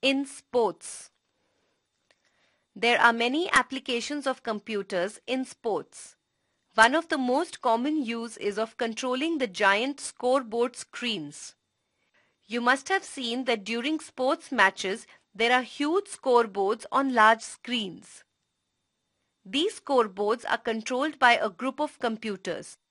in sports. There are many applications of computers in sports. One of the most common use is of controlling the giant scoreboard screens. You must have seen that during sports matches, there are huge scoreboards on large screens. These scoreboards are controlled by a group of computers.